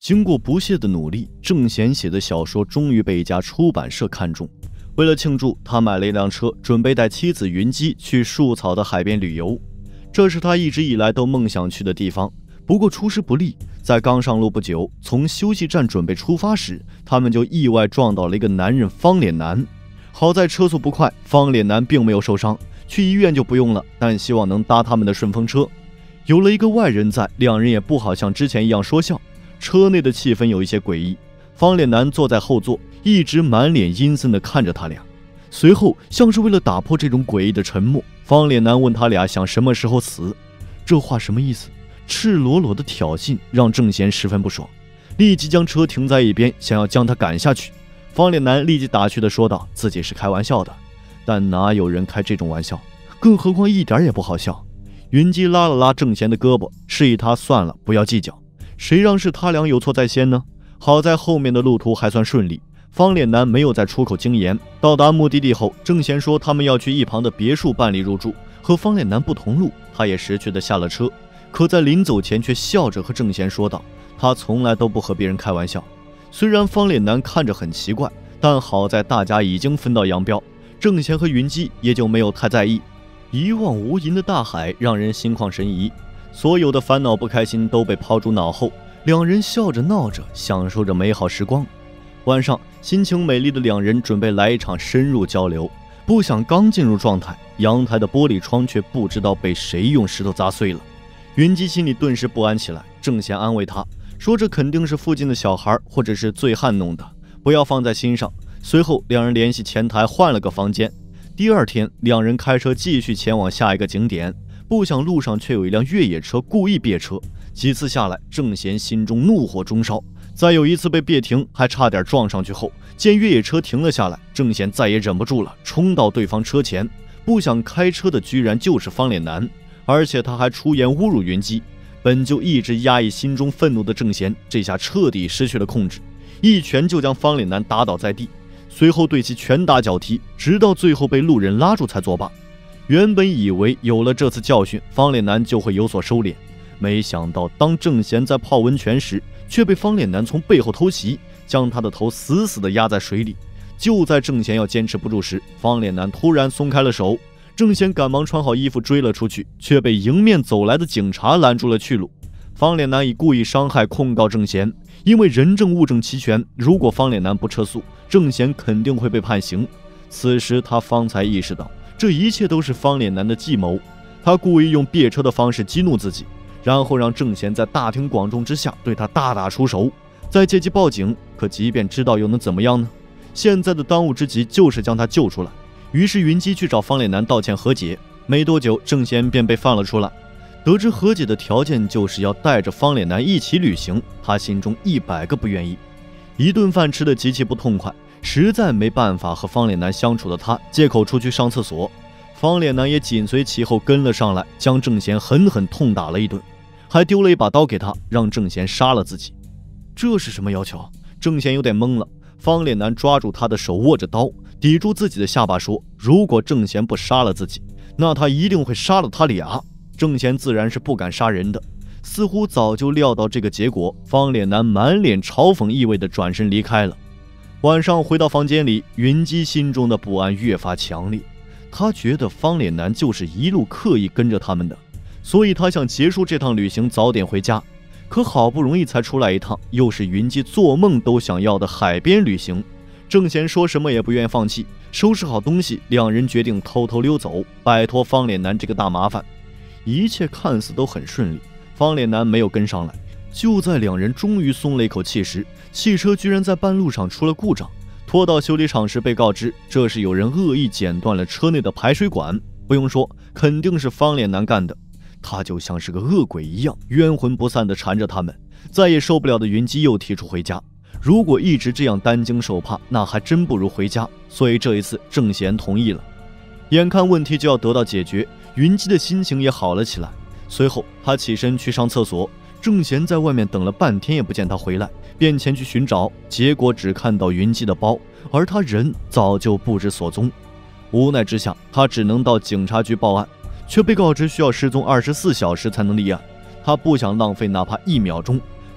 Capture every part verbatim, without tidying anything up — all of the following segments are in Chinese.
经过不懈的努力，郑贤写的小说终于被一家出版社看中。为了庆祝，他买了一辆车，准备带妻子云姬去树草的海边旅游。这是他一直以来都梦想去的地方。不过出师不利，在刚上路不久，从休息站准备出发时，他们就意外撞到了一个男人方脸男。好在车速不快，方脸男并没有受伤，去医院就不用了，但希望能搭他们的顺风车。有了一个外人在，两人也不好像之前一样说笑。车内的气氛有一些诡异，方脸男坐在后座，一直满脸阴森地看着他俩。随后，像是为了打破这种诡异的沉默，方脸男问他俩想什么时候死。这话什么意思？赤裸裸的挑衅，让郑贤十分不爽，立即将车停在一边，想要将他赶下去。方脸男立即打趣地说道，自己是开玩笑的，但哪有人开这种玩笑？更何况一点也不好笑。云姬拉了拉郑贤的胳膊，示意他算了，不要计较。谁让是他俩有错在先呢？好在后面的路途还算顺利，方脸男没有在出口惊言。到达目的地后，郑贤说他们要去一旁的别墅办理入住，和方脸男不同路，他也识趣地下了车。可在临走前却笑着和郑贤说道，他从来都不和别人开玩笑。虽然方脸男看着很奇怪，但好在大家已经分道扬镳，郑贤和云姬也就没有太在意。一望无垠的大海让人心旷神怡，所有的烦恼不开心都被抛诸脑后，两人笑着闹着，享受着美好时光。晚上，心情美丽的两人准备来一场深入交流，不想刚进入状态，阳台的玻璃窗却不知道被谁用石头砸碎了。云姬心里顿时不安起来，郑贤安慰她说，这肯定是附近的小孩或者是醉汉弄的，不要放在心上。随后两人联系前台换了个房间。第二天，两人开车继续前往下一个景点，不想路上却有一辆越野车故意别车。几次下来，郑贤心中怒火中烧，再有一次被别停，还差点撞上去后，见越野车停了下来，郑贤再也忍不住了，冲到对方车前。不想开车的居然就是方脸男，而且他还出言侮辱云姬。本就一直压抑心中愤怒的郑贤，这下彻底失去了控制，一拳就将方脸男打倒在地，随后对其拳打脚踢，直到最后被路人拉住才作罢。原本以为有了这次教训，方脸男就会有所收敛，没想到当郑贤在泡温泉时，却被方脸男从背后偷袭，将他的头死死地压在水里。就在郑贤要坚持不住时，方脸男突然松开了手，郑贤赶忙穿好衣服追了出去，却被迎面走来的警察拦住了去路。方脸男以故意伤害控告郑贤，因为人证物证齐全，如果方脸男不撤诉，郑贤肯定会被判刑。此时他方才意识到，这一切都是方脸男的计谋。他故意用别车的方式激怒自己，然后让郑贤在大庭广众之下对他大打出手，再借机报警。可即便知道又能怎么样呢？现在的当务之急就是将他救出来。于是云姬去找方脸男道歉和解，没多久郑贤便被放了出来。得知和解的条件就是要带着方脸男一起旅行，他心中一百个不愿意。一顿饭吃得极其不痛快，实在没办法和方脸男相处的他借口出去上厕所，方脸男也紧随其后跟了上来，将郑贤狠狠痛打了一顿，还丢了一把刀给他，让郑贤杀了自己。这是什么要求？郑贤有点懵了。方脸男抓住他的手，握着刀抵住自己的下巴说，如果郑贤不杀了自己，那他一定会杀了他俩。郑贤自然是不敢杀人的，似乎早就料到这个结果。方脸男满脸嘲讽意味地转身离开了。晚上回到房间里，云姬心中的不安越发强烈。他觉得方脸男就是一路刻意跟着他们的，所以他想结束这趟旅行，早点回家。可好不容易才出来一趟，又是云姬做梦都想要的海边旅行。郑贤说什么也不愿放弃，收拾好东西，两人决定偷偷溜走，摆脱方脸男这个大麻烦。一切看似都很顺利，方脸男没有跟上来。就在两人终于松了一口气时，汽车居然在半路上出了故障。拖到修理厂时被告知，这是有人恶意剪断了车内的排水管。不用说，肯定是方脸男干的。他就像是个恶鬼一样，冤魂不散地缠着他们。再也受不了的云姬又提出回家，如果一直这样担惊受怕，那还真不如回家。所以这一次郑贤同意了。眼看问题就要得到解决，云姬的心情也好了起来。随后他起身去上厕所，郑贤在外面等了半天也不见他回来，便前去寻找，结果只看到云姬的包，而他人早就不知所踪。无奈之下，他只能到警察局报案，却被告知需要失踪二十四小时才能立案。他不想浪费哪怕一秒钟，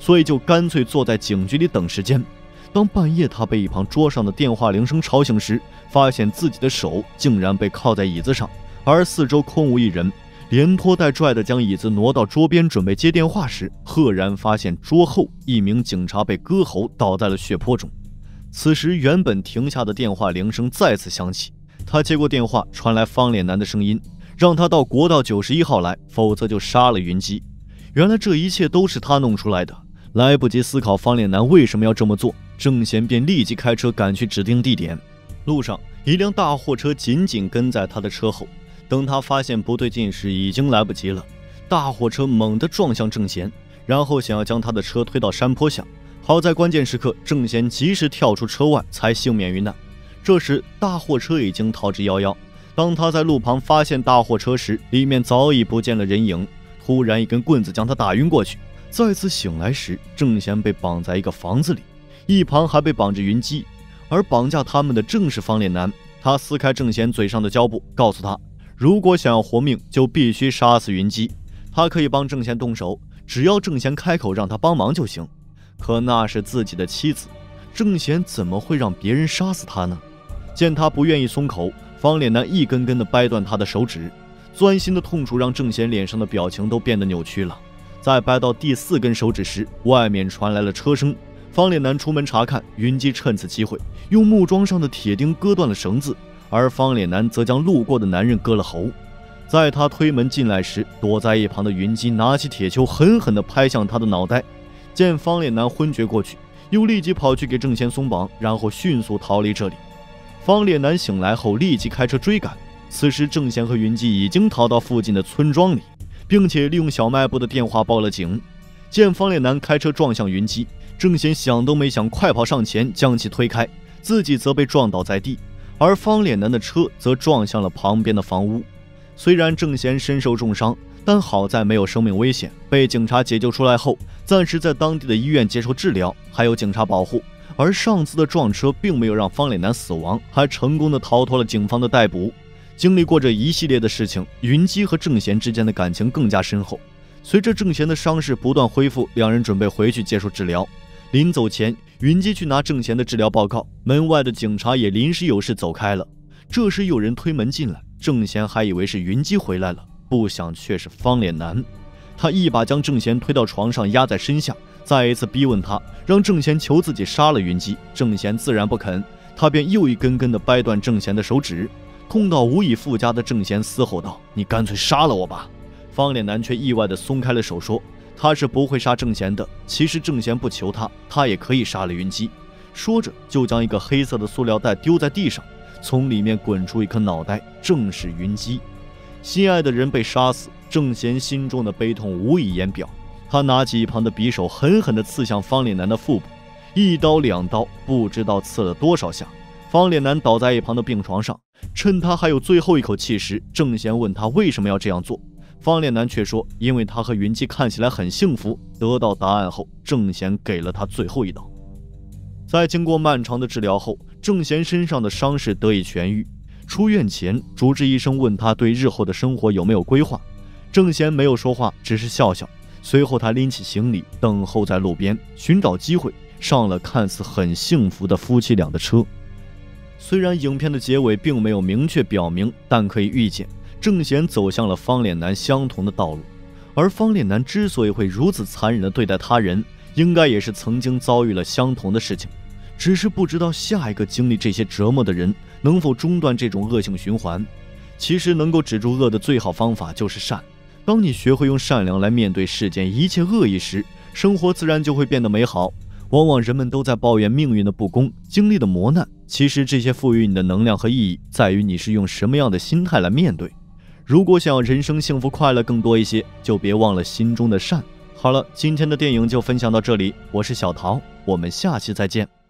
所以就干脆坐在警局里等时间。当半夜他被一旁桌上的电话铃声吵醒时，发现自己的手竟然被铐在椅子上，而四周空无一人，连拖带拽地将椅子挪到桌边准备接电话时，赫然发现桌后一名警察被割喉倒在了血泊中。此时原本停下的电话铃声再次响起，他接过电话，传来方脸男的声音，让他到国道九十一号来，否则就杀了云姬。原来这一切都是他弄出来的。来不及思考方脸男为什么要这么做，郑贤便立即开车赶去指定地点。路上一辆大货车紧紧跟在他的车后，等他发现不对劲时已经来不及了。大货车猛地撞向郑贤，然后想要将他的车推到山坡下，好在关键时刻郑贤及时跳出车外，才幸免于难。这时大货车已经逃之夭夭，当他在路旁发现大货车时，里面早已不见了人影。突然一根棍子将他打晕过去，再次醒来时，郑贤被绑在一个房子里，一旁还被绑着云姬，而绑架他们的正是方脸男。他撕开郑贤嘴上的胶布，告诉他如果想要活命就必须杀死云姬，他可以帮郑贤动手，只要郑贤开口让他帮忙就行。可那是自己的妻子，郑贤怎么会让别人杀死他呢？见他不愿意松口，方脸男一根根地掰断他的手指，钻心的痛楚让郑贤脸上的表情都变得扭曲了。在掰到第四根手指时，外面传来了车声。方脸男出门查看，云姬趁此机会用木桩上的铁钉割断了绳子，而方脸男则将路过的男人割了喉。在他推门进来时，躲在一旁的云姬拿起铁锹狠狠地拍向他的脑袋。见方脸男昏厥过去，又立即跑去给郑贤松绑，然后迅速逃离这里。方脸男醒来后立即开车追赶，此时郑贤和云姬已经逃到附近的村庄里，并且利用小卖部的电话报了警。见方脸男开车撞向云姬，郑贤想都没想，快跑上前将其推开，自己则被撞倒在地，而方脸男的车则撞向了旁边的房屋。虽然郑贤身受重伤，但好在没有生命危险，被警察解救出来后，暂时在当地的医院接受治疗，还有警察保护。而上次的撞车并没有让方脸男死亡，还成功的逃脱了警方的逮捕。经历过这一系列的事情，云姬和郑贤之间的感情更加深厚。随着郑贤的伤势不断恢复，两人准备回去接受治疗。临走前，云姬去拿郑贤的治疗报告，门外的警察也临时有事走开了。这时有人推门进来，郑贤还以为是云姬回来了，不想却是方脸男。他一把将郑贤推到床上，压在身下，再一次逼问他，让郑贤求自己杀了云姬。郑贤自然不肯，他便又一根根地掰断郑贤的手指。痛到无以复加的郑贤嘶吼道：“你干脆杀了我吧！”方脸男却意外地松开了手，说他是不会杀郑贤的。其实郑贤不求他，他也可以杀了云姬。说着就将一个黑色的塑料袋丢在地上，从里面滚出一颗脑袋，正是云姬。心爱的人被杀死，郑贤心中的悲痛无以言表。他拿起一旁的匕首，狠狠地刺向方脸男的腹部，一刀两刀，不知道刺了多少下。方脸男倒在一旁的病床上，趁他还有最后一口气时，郑贤问他为什么要这样做。方脸男却说，因为他和云姬看起来很幸福。得到答案后，郑贤给了他最后一刀。在经过漫长的治疗后，郑贤身上的伤势得以痊愈。出院前，主治医生问他对日后的生活有没有规划。郑贤没有说话，只是笑笑。随后他拎起行李，等候在路边，寻找机会上了看似很幸福的夫妻俩的车。虽然影片的结尾并没有明确表明，但可以预见郑贤走向了方脸男相同的道路。而方脸男之所以会如此残忍地对待他人，应该也是曾经遭遇了相同的事情，只是不知道下一个经历这些折磨的人能否中断这种恶性循环。其实能够止住恶的最好方法就是善。当你学会用善良来面对世间一切恶意时，生活自然就会变得美好。往往人们都在抱怨命运的不公，经历的磨难，其实这些赋予你的能量和意义，在于你是用什么样的心态来面对。如果想要人生幸福快乐更多一些，就别忘了心中的善。好了，今天的电影就分享到这里，我是小桃，我们下期再见。